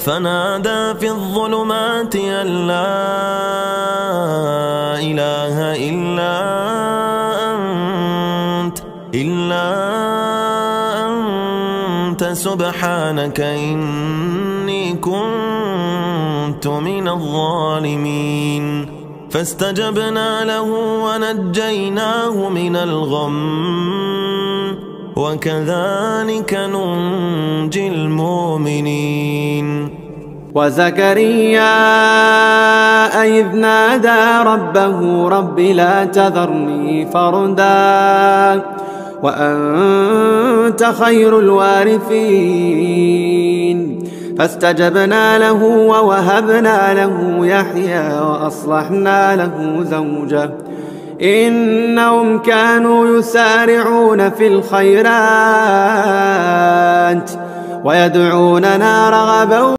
فنادى في الظلمات أن لا إله إلا أنت سبحانك إني كنت من الظالمين. فاستجبنا له ونجيناه من الغم وكذلك ننجي المؤمنين. وزكريا إذ نادى ربه رب لا تذرني فردا وأنت خير الوارثين. فاستجبنا له ووهبنا له يحيى وأصلحنا له زوجه إنهم كانوا يسارعون في الخيرات ويدعوننا رغبا